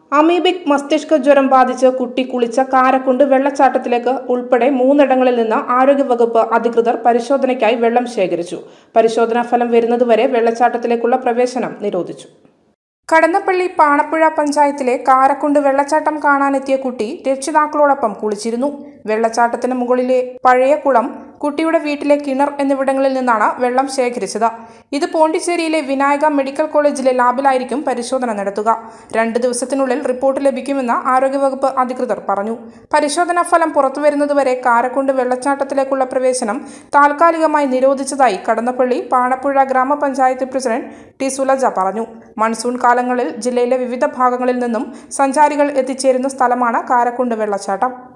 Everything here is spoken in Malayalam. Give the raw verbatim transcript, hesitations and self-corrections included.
അമീബിക് മസ്തിഷ്ക ജ്വരം ബാധിച്ച് കുട്ടി കുളിച്ച കാരക്കുണ്ട് വെള്ളച്ചാട്ടത്തിലേക്ക് ഉൾപ്പെടെ മൂന്നിടങ്ങളിൽ നിന്ന് ആരോഗ്യവകുപ്പ് അധികൃതർ പരിശോധനയ്ക്കായി വെള്ളം ശേഖരിച്ചു. പരിശോധനാ ഫലം വരുന്നതുവരെ വെള്ളച്ചാട്ടത്തിലേക്കുള്ള പ്രവേശനം നിരോധിച്ചു. കടന്നപ്പള്ളി പാണപ്പുഴ പഞ്ചായത്തിലെ കാരക്കുണ്ട് വെള്ളച്ചാട്ടം കാണാനെത്തിയ കുട്ടി രക്ഷിതാക്കളോടൊപ്പം കുളിച്ചിരുന്നു. വെള്ളച്ചാട്ടത്തിന് മുകളിലെ പഴയ കുളം, കുട്ടിയുടെ വീട്ടിലെ കിണർ എന്നിവിടങ്ങളിൽ നിന്നാണ് വെള്ളം ശേഖരിച്ചത്. ഇത് പോണ്ടിച്ചേരിയിലെ വിനായക മെഡിക്കൽ കോളേജിലെ ലാബിലായിരിക്കും പരിശോധന നടത്തുക. രണ്ട് ദിവസത്തിനുള്ളിൽ റിപ്പോർട്ട് ലഭിക്കുമെന്ന് ആരോഗ്യവകുപ്പ് അധികൃതർ പറഞ്ഞു. പരിശോധനാ ഫലം പുറത്തുവരുന്നതുവരെ കാരക്കുണ്ട് വെള്ളച്ചാട്ടത്തിലേക്കുള്ള പ്രവേശനം താൽക്കാലികമായി നിരോധിച്ചതായി കടന്നപ്പള്ളി പാണപ്പുഴ ഗ്രാമപഞ്ചായത്ത് പ്രസിഡന്റ് ടി സുലജ പറഞ്ഞു. മൺസൂൺ കാലങ്ങളിൽ ജില്ലയിലെ വിവിധ ഭാഗങ്ങളിൽ നിന്നും സഞ്ചാരികൾ എത്തിച്ചേരുന്ന സ്ഥലമാണ് കാരക്കുണ്ട് വെള്ളച്ചാട്ടം.